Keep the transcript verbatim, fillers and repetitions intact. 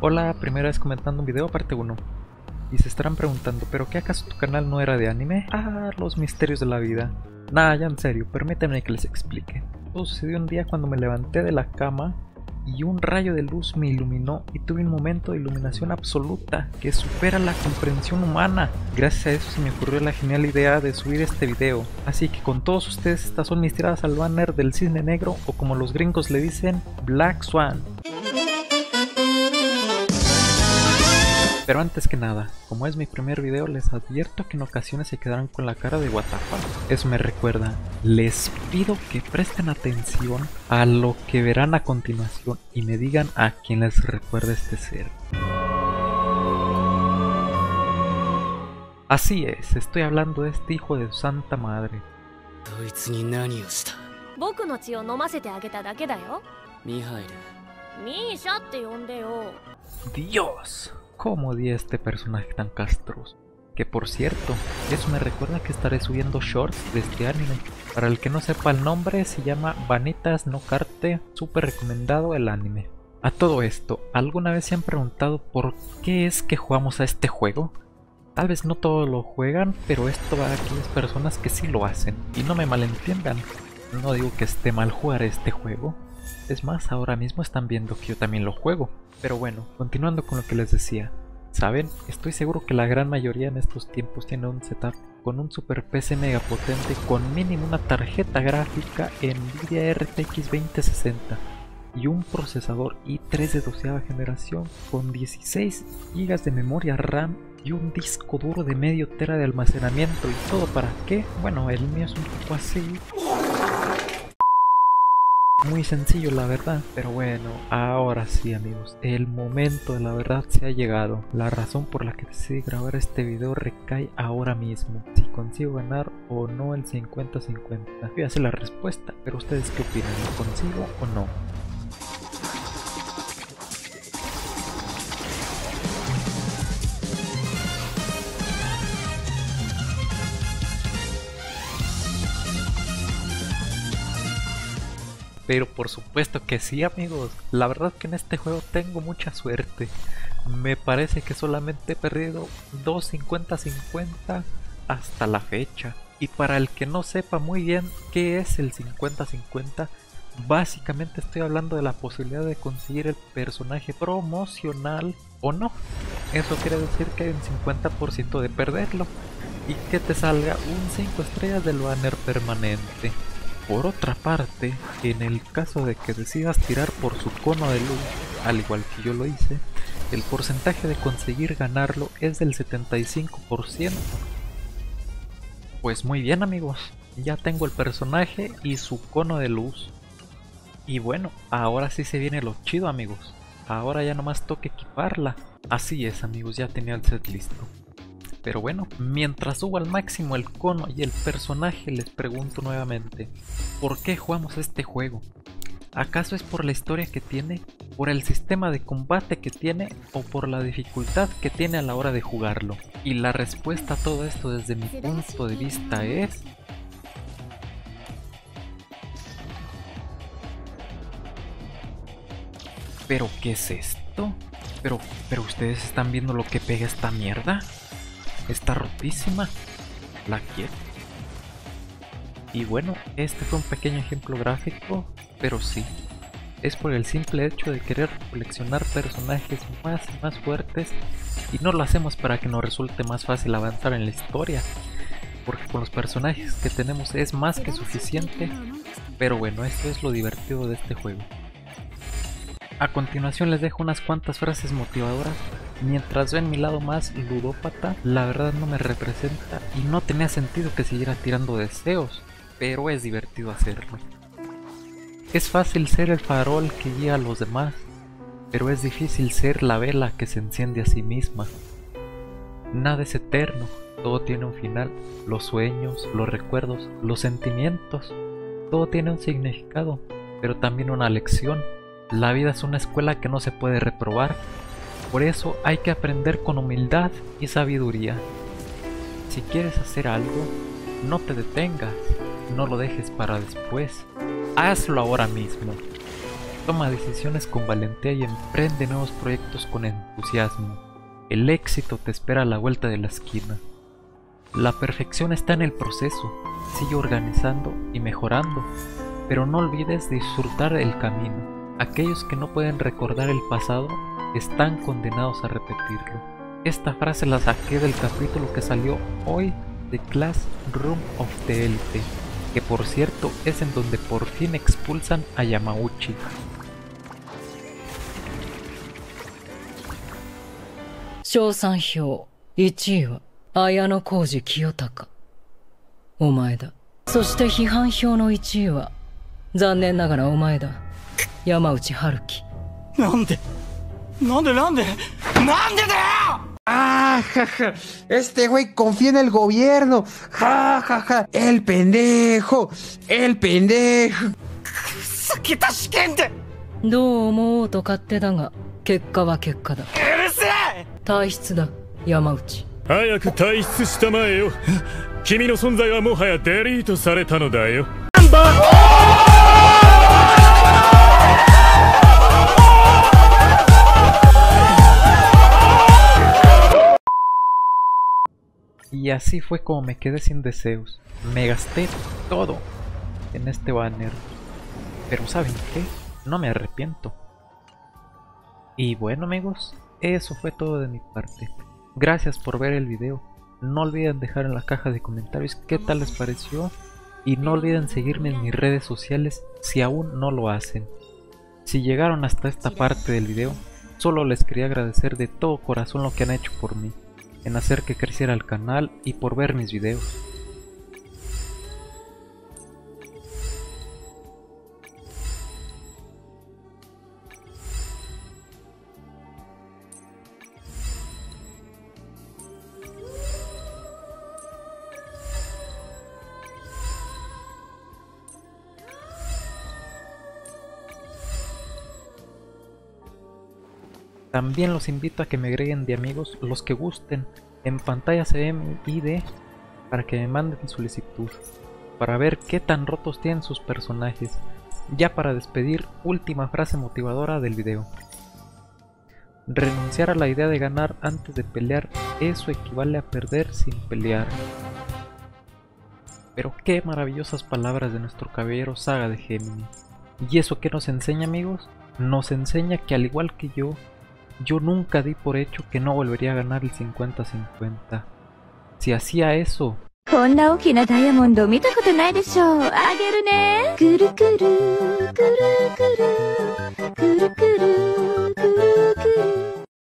Hola, primera vez comentando un video parte uno. Y se estarán preguntando, ¿pero qué acaso tu canal no era de anime? Ah, los misterios de la vida. Nah, ya en serio, permítanme que les explique. Todo sucedió un día cuando me levanté de la cama y un rayo de luz me iluminó y tuve un momento de iluminación absoluta que supera la comprensión humana. Gracias a eso se me ocurrió la genial idea de subir este video. Así que con todos ustedes, estas son mis tiradas al banner del cisne negro, o como los gringos le dicen, Black Swan. Pero antes que nada, como es mi primer video, les advierto que en ocasiones se quedarán con la cara de what the fuck. Eso me recuerda, les pido que presten atención a lo que verán a continuación y me digan a quién les recuerda este ser. Así es, estoy hablando de este hijo de su santa madre. Dios, ¿cómo odié a este personaje tan castroso? Que por cierto, eso me recuerda que estaré subiendo shorts de este anime. Para el que no sepa el nombre, se llama Vanitas no Karte, súper recomendado el anime. A todo esto, ¿alguna vez se han preguntado por qué es que jugamos a este juego? Tal vez no todos lo juegan, pero esto va a aquellas personas que sí lo hacen. Y no me malentiendan, no digo que esté mal jugar este juego. Es más, ahora mismo están viendo que yo también lo juego. Pero bueno, continuando con lo que les decía. ¿Saben? Estoy seguro que la gran mayoría en estos tiempos tiene un setup con un super P C mega potente con mínimo una tarjeta gráfica Nvidia R T X veinte sesenta y un procesador i tres de doceava generación con dieciséis gigas de memoria RAM y un disco duro de medio tera de almacenamiento. ¿Y todo para qué? Bueno, el mío es un poco así. Muy sencillo la verdad, pero bueno, ahora sí amigos, el momento de la verdad se ha llegado. La razón por la que decidí grabar este video recae ahora mismo. Si consigo ganar o no el cincuenta cincuenta. Voy a hacer la respuesta, pero ustedes qué opinan, ¿lo consigo o no? Pero por supuesto que sí amigos, la verdad que en este juego tengo mucha suerte. Me parece que solamente he perdido dos cincuenta cincuenta hasta la fecha. Y para el que no sepa muy bien qué es el cincuenta cincuenta, básicamente estoy hablando de la posibilidad de conseguir el personaje promocional o no. Eso quiere decir que hay un cincuenta por ciento de perderlo y que te salga un cinco estrellas del banner permanente. Por otra parte, en el caso de que decidas tirar por su cono de luz, al igual que yo lo hice, el porcentaje de conseguir ganarlo es del setenta y cinco por ciento. Pues muy bien amigos, ya tengo el personaje y su cono de luz. Y bueno, ahora sí se viene lo chido amigos, ahora ya nomás toca equiparla. Así es amigos, ya tenía el set listo. Pero bueno, mientras subo al máximo el cono y el personaje, les pregunto nuevamente, ¿por qué jugamos este juego? ¿Acaso es por la historia que tiene, por el sistema de combate que tiene o por la dificultad que tiene a la hora de jugarlo? Y la respuesta a todo esto desde mi punto de vista es... ¿Pero qué es esto? ¿Pero, pero ustedes están viendo lo que pega esta mierda? Está rotísima, la quiero. Y bueno, este fue un pequeño ejemplo gráfico, pero sí, es por el simple hecho de querer coleccionar personajes más y más fuertes, y no lo hacemos para que nos resulte más fácil avanzar en la historia, porque con los personajes que tenemos es más que suficiente. Pero bueno, esto es lo divertido de este juego. A continuación les dejo unas cuantas frases motivadoras. Mientras ven mi lado más ludópata, la verdad no me representa y no tenía sentido que siguiera tirando deseos, pero es divertido hacerlo. Es fácil ser el farol que guía a los demás, pero es difícil ser la vela que se enciende a sí misma. Nada es eterno, todo tiene un final, los sueños, los recuerdos, los sentimientos, todo tiene un significado, pero también una lección. La vida es una escuela que no se puede reprobar. Por eso hay que aprender con humildad y sabiduría. Si quieres hacer algo, no te detengas, no lo dejes para después. Hazlo ahora mismo. toma decisiones con valentía y emprende nuevos proyectos con entusiasmo. El éxito te espera a la vuelta de la esquina. La perfección está en el proceso, sigue organizando y mejorando, pero no olvides disfrutar el camino. Aquellos que no pueden recordar el pasado están condenados a repetirlo. Esta frase la saqué del capítulo que salió hoy de Classroom of the Elite, que por cierto es en donde por fin expulsan a Yamauchi. Shousan Hyouいちいは綾小路清隆。お前だ。そして批判票のいちいは残念ながらお前だ。山内春樹。 なんでなんでなんでなんでだよ。 Ah, jaja, este güey confía en el gobierno. Ja, ja, ja, el pendejo, el pendejo. さけた試験ってどう思おうと勝手だが、結果は結果だ。 うるせえ。 体質だ、山内。 早く退出したまえよ。君の存在はもはやデリートされたのだよ。 Y así fue como me quedé sin deseos. Me gasté todo en este banner. Pero ¿saben qué? No me arrepiento. Y bueno amigos, eso fue todo de mi parte. Gracias por ver el video. No olviden dejar en la caja de comentarios qué tal les pareció. Y no olviden seguirme en mis redes sociales si aún no lo hacen. Si llegaron hasta esta parte del video, solo les quería agradecer de todo corazón lo que han hecho por mí, en hacer que creciera el canal y por ver mis videos. También los invito a que me agreguen de amigos los que gusten. En pantalla se ve mi I D para que me manden solicitud, para ver qué tan rotos tienen sus personajes. Ya para despedir, última frase motivadora del video. Renunciar a la idea de ganar antes de pelear, eso equivale a perder sin pelear. Pero qué maravillosas palabras de nuestro caballero Saga de Gemini. ¿Y eso qué nos enseña amigos? Nos enseña que al igual que yo, yo nunca di por hecho que no volvería a ganar el cincuenta cincuenta. Si hacía eso... こんな大きなダイヤモンド見たことないでしょう。あげるね。くるくるくるくるくるくるくるくる